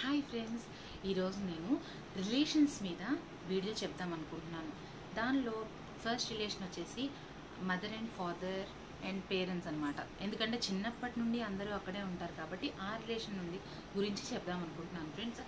Hi friends, ఈరోజు నేను relations మీద వీడియో చెప్దామనుకుంటున్నాను. దానిలో ఫస్ట్ రిలేషన్ వచ్చేసి mother and father and parents అనమాట. ఎందుకంటే చిన్నప్పటి నుండి అందరూ అక్కడే ఉంటారు కాబట్టి ఆ రిలేషన్ నుండి గురించి చెప్దామనుకుంటున్నాను. ఫ్రెండ్స్,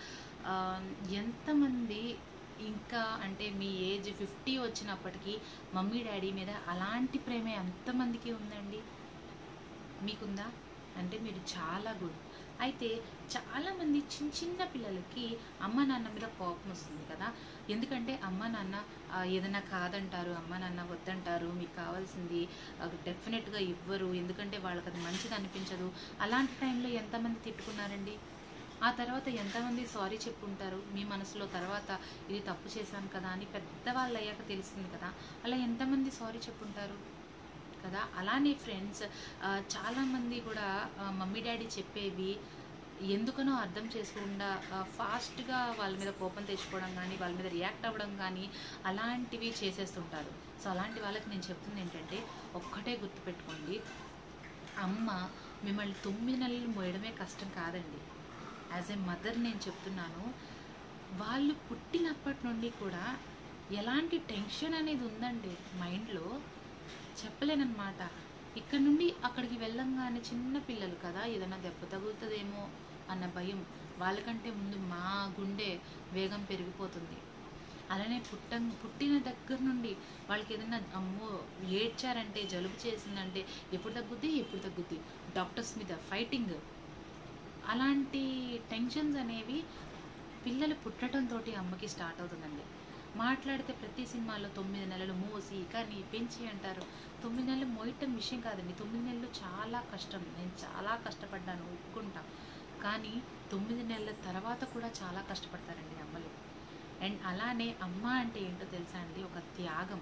ఎంతమంది ఇంకా అంటే మీ ఏజ్ 50 వచ్చినప్పటికీ మమ్మీ డాడీ మీద అలాంటి ప్రేమ ఎంతమందికి ఉందండి? మీకుందా? అంటే మీరు చాలా గుడ్. అయితే చాలామంది చిన్న పిల్లలకి అమ్మ నాన్న మీద కోపం వస్తుంది కదా. ఎందుకంటే అమ్మ నాన్న ఏదైనా కాదంటారు, అమ్మ నాన్న వద్దంటారు, మీకు కావాల్సింది డెఫినెట్గా ఇవ్వరు, ఎందుకంటే వాళ్ళకి అది మంచిది అనిపించదు. అలాంటి టైంలో ఎంతమంది తిట్టుకున్నారండి? ఆ తర్వాత ఎంతమంది సారీ చెప్పుంటారు మీ మనసులో? తర్వాత ఇది తప్పు చేశాను కదా అని పెద్దవాళ్ళు అయ్యాక తెలుస్తుంది కదా, అలా ఎంతమంది సారీ చెప్పుంటారు కదా. అలానే ఫ్రెండ్స్, చాలామంది కూడా మమ్మీ డాడీ చెప్పేవి ఎందుకనో అర్థం చేసుకోకుండా ఫాస్ట్గా వాళ్ళ మీద కోపం తెచ్చుకోవడం కానీ, వాళ్ళ మీద రియాక్ట్ అవ్వడం కానీ అలాంటివి చేసేస్తుంటారు. సో అలాంటి వాళ్ళకి నేను చెప్తుంది ఏంటంటే, ఒక్కటే గుర్తుపెట్టుకోండి, అమ్మ మిమ్మల్ని 9 నెలలు మోయడమే కష్టం కాదండి. యాజ్ ఏ మదర్ నేను చెప్తున్నాను, వాళ్ళు పుట్టినప్పటి నుండి కూడా ఎలాంటి టెన్షన్ అనేది ఉందండి మైండ్లో, చెప్పలేనమాట. ఇక్కడ నుండి అక్కడికి వెళ్ళంగానే చిన్న పిల్లలు కదా, ఏదైనా దెబ్బ తగులుతుందేమో అన్న భయం. వాళ్ళకంటే ముందు మా గుండె వేగం పెరిగిపోతుంది. అలానే పుట్టిన దగ్గర నుండి వాళ్ళకి ఏదైనా అమ్మో ఏడ్చారంటే, జలుబు చేసిందంటే ఎప్పుడు తగ్గుద్ది డాక్టర్స్ మీద ఫైటింగ్. అలాంటి టెన్షన్స్ అనేవి పిల్లలు పుట్టడంతో అమ్మకి స్టార్ట్ అవుతుందండి. మాట్లాడితే ప్రతి సినిమాలో 9 నెలలు మోసి కానీ పెంచి అంటారు. 9 నెలలు మోయటం విషయం కాదండి. 9 నెలలు చాలా కష్టం. నేను చాలా కష్టపడ్డాను, ఒప్పుకుంటా. కానీ 9 నెలల తర్వాత కూడా చాలా కష్టపడతారండి అమ్మలు. అండ్ అలానే అమ్మ అంటే ఏంటో తెలుసా అండి? ఒక త్యాగం.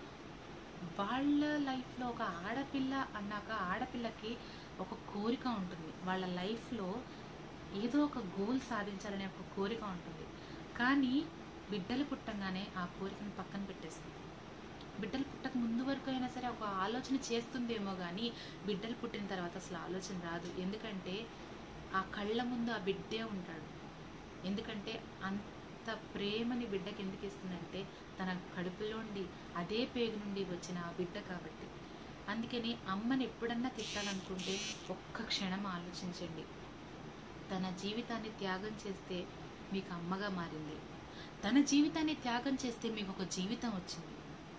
వాళ్ళ లైఫ్లో ఒక ఆడపిల్ల అన్నాక ఆడపిల్లకి ఒక కోరిక ఉంటుంది. వాళ్ళ లైఫ్లో ఏదో ఒక గోల్ సాధించాలనే ఒక కోరిక ఉంటుంది. కానీ బిడ్డలు పుట్టంగానే ఆ కోరికను పక్కన పెట్టేస్తుంది. బిడ్డలు పుట్టక ముందు వరకు అయినా సరే ఒక ఆలోచన చేస్తుందేమో కానీ బిడ్డలు పుట్టిన తర్వాత అసలు ఆలోచన రాదు. ఎందుకంటే ఆ కళ్ళ ముందు ఆ బిడ్డే ఉంటాడు. ఎందుకంటే అంత ప్రేమని బిడ్డకి ఎందుకు ఇస్తుందంటే, తన కడుపులోండి అదే పేగు నుండి వచ్చిన ఆ బిడ్డ కాబట్టి. అందుకని అమ్మని ఎప్పుడన్నా తిట్టాలనుకుంటే ఒక్క క్షణం ఆలోచించండి. తన జీవితాన్ని త్యాగం చేస్తే మీకు అమ్మగా మారింది. తన జీవితాన్ని త్యాగం చేస్తే మీకు ఒక జీవితం వచ్చింది.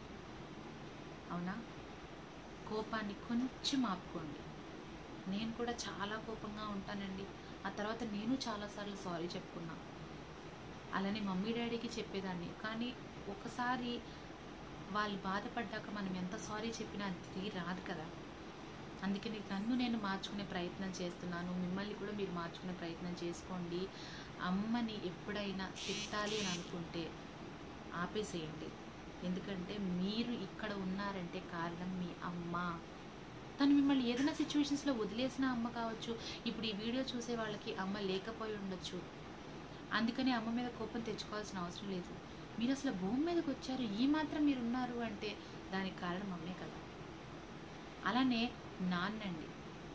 అవునా? కోపాన్ని కొంచెం ఆపుకోండి. నేను కూడా చాలా కోపంగా ఉంటానండి. ఆ తర్వాత నేను చాలాసార్లు సారీ చెప్పుకున్నా. అలానే మమ్మీ డాడీకి చెప్పేదాన్ని. కానీ ఒకసారి వాళ్ళు బాధపడ్డాక మనం ఎంత సారీ చెప్పినా అది తిరిగి రాదు కదా. అందుకని నన్ను నేను మార్చుకునే ప్రయత్నం చేస్తున్నాను. మిమ్మల్ని కూడా మీరు మార్చుకునే ప్రయత్నం చేసుకోండి. అమ్మని ఎప్పుడైనా తిట్టాలి అని అనుకుంటే ఆపేసేయండి. ఎందుకంటే మీరు ఇక్కడ ఉన్నారంటే కారణం మీ అమ్మ. తను మిమ్మల్ని ఏదైనా సిచ్యువేషన్స్లో వదిలేసిన అమ్మ కావచ్చు. ఇప్పుడు ఈ వీడియో చూసే వాళ్ళకి అమ్మ లేకపోయి ఉండొచ్చు. అందుకని అమ్మ మీద కోపం తెచ్చుకోవాల్సిన అవసరం లేదు. మీరు అసలు భూమి మీదకి వచ్చారు, ఈ మాత్రం మీరు ఉన్నారు అంటే దానికి కారణం అమ్మే కదా. అలానే నాన్నండి.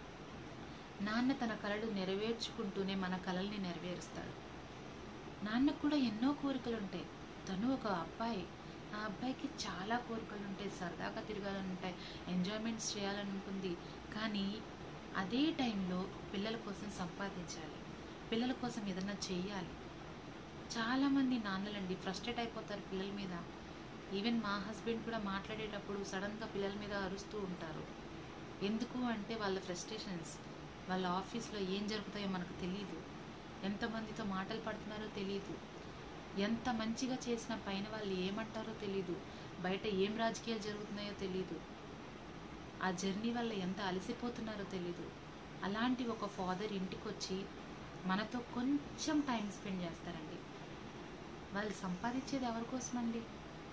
నాన్న తన కలలు నెరవేర్చుకుంటూనే మన కలల్ని నెరవేరుస్తాడు. నాన్నకు కూడా ఎన్నో కోరికలు ఉంటాయి. తను ఒక అబ్బాయి. ఆ అబ్బాయికి చాలా కోరికలు ఉంటాయి. సరదాగా తిరగాలని ఉంటాయి, ఎంజాయ్మెంట్స్ చేయాలని ఉంటుంది. కానీ అదే టైంలో పిల్లల కోసం సంపాదించాలి, పిల్లల కోసం ఏదన్నా చెయ్యాలి. చాలామంది నాన్నలండి ఫ్రస్ట్రేట్ అయిపోతారు పిల్లల మీద. ఈవెన్ మా హస్బెండ్ కూడా మాట్లాడేటప్పుడు సడన్గా పిల్లల మీద అరుస్తూ ఉంటారు. ఎందుకు అంటే వాళ్ళ ఫ్రస్ట్రేషన్స్. వాళ్ళ ఆఫీస్లో ఏం జరుగుతాయో మనకు తెలియదు, ఎంతమందితో మాటలు పడుతున్నారో తెలియదు, ఎంత మంచిగా చేసిన పైన వాళ్ళు ఏమంటారో తెలీదు, బయట ఏం రాజకీయాలు జరుగుతున్నాయో తెలీదు, ఆ జర్నీ వల్ల ఎంత అలసిపోతున్నారో తెలీదు. అలాంటి ఒక ఫాదర్ ఇంటికి వచ్చి మనతో కొంచెం టైం స్పెండ్ చేస్తారండి. వాళ్ళు సంపాదించేది ఎవరి కోసమండి?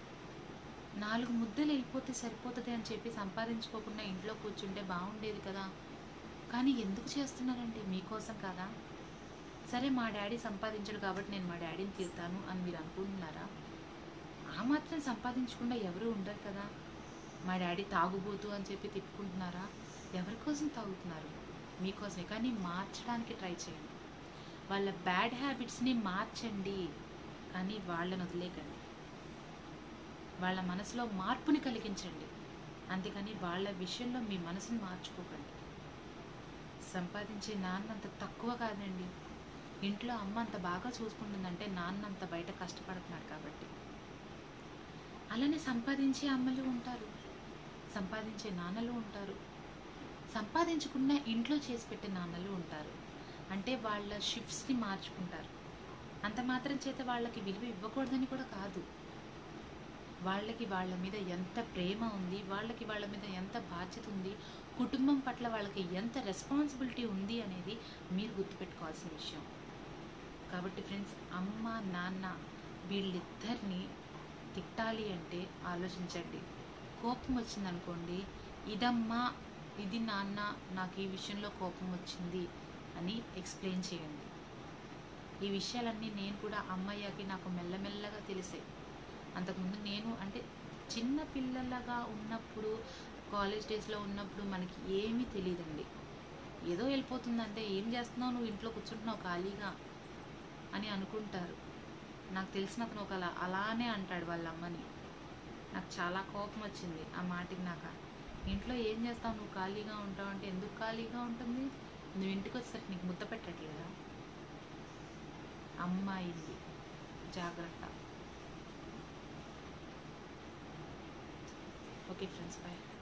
4 ముద్దలు వెళ్ళిపోతే సరిపోతుంది అని చెప్పి సంపాదించుకోకుండా ఇంట్లో కూర్చుంటే బాగుండేది కదా. కానీ ఎందుకు చేస్తున్నారండి? మీకోసం కదా. సరే, మా డాడీ సంపాదించడు కాబట్టి నేను మా డాడీని తీరుతాను అని మీరు అనుకుంటున్నారా? ఆ మాత్రం సంపాదించకుండా ఎవరు ఉండరు కదా. మా డాడీ తాగుబోతు అని చెప్పి తిట్టుకుంటున్నారా? ఎవరి కోసం తాగుతున్నారు? మీకోసమే. కానీ మార్చడానికి ట్రై చేయండి. వాళ్ళ బ్యాడ్ హ్యాబిట్స్ని మార్చండి, కానీ వాళ్ళని వదిలేకండి. వాళ్ళ మనసులో మార్పుని కలిగించండి, అంతేకాని వాళ్ళ విషయంలో మీ మనసుని మార్చుకోకండి. సంపాదించే నాన్న అంత తక్కువ కాదండి. ఇంట్లో అమ్మ అంత బాగా చూసుకుంటుందంటే నాన్న అంత బయట కష్టపడుతున్నాడు కాబట్టి. అలానే సంపాదించే అమ్మలు ఉంటారు, సంపాదించే నాన్నలు ఉంటారు, సంపాదించుకున్న ఇంట్లో చేసి పెట్టే నాన్నలు ఉంటారు. అంటే వాళ్ళ షిఫ్ట్స్ని మార్చుకుంటారు. అంత మాత్రం చేత వాళ్ళకి విలువ ఇవ్వకూడదని కూడా కాదు. వాళ్ళకి వాళ్ళ మీద ఎంత ప్రేమ ఉంది, వాళ్ళకి వాళ్ళ మీద ఎంత బాధ్యత ఉంది, కుటుంబం పట్ల వాళ్ళకి ఎంత రెస్పాన్సిబిలిటీ ఉంది అనేది మీరు గుర్తుపెట్టుకోవాల్సిన విషయం. కాబట్టి ఫ్రెండ్స్, అమ్మ నాన్న వీళ్ళిద్దరిని తిట్టాలి అంటే ఆలోచించండి. కోపం వచ్చిందనుకోండి, ఇదమ్మా ఇది నాన్న, నాకు ఈ విషయంలో కోపం వచ్చింది అని ఎక్స్ప్లెయిన్ చేయండి. ఈ విషయాలన్నీ నేను కూడా అమ్మయ్యకి నాకు మెల్లమెల్లగా తెలిసాయి. అంతకుముందు నేను అంటే చిన్న పిల్లలుగా ఉన్నప్పుడు, కాలేజ్ డేస్లో ఉన్నప్పుడు మనకి ఏమీ తెలియదండి. ఏదో వెళ్ళిపోతుందంటే ఏం చేస్తున్నావు నువ్వు, ఇంట్లో కూర్చుంటున్నావు ఖాళీగా అని అనుకుంటారు. నాకు తెలిసిన అతను అలానే అంటాడు వాళ్ళ అమ్మని. నాకు చాలా కోపం వచ్చింది ఆ మాటకి. నాకు ఇంట్లో ఏం చేస్తావు, నువ్వు ఖాళీగా ఉంటావు అంటే, ఎందుకు ఖాళీగా ఉంటుంది, నువ్వు ఇంటికి వచ్చేసరికి నీకు ముద్ద పెట్టట్లేదా? అమ్మాయింది, జాగ్రత్త. Okay friends, bye.